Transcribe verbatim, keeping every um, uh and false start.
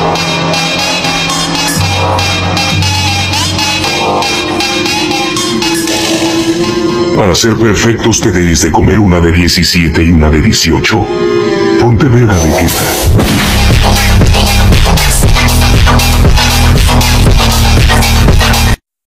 Para ser perfectos te debes de comer una de diecisiete y una de dieciocho. Ponte Vega Vegeta.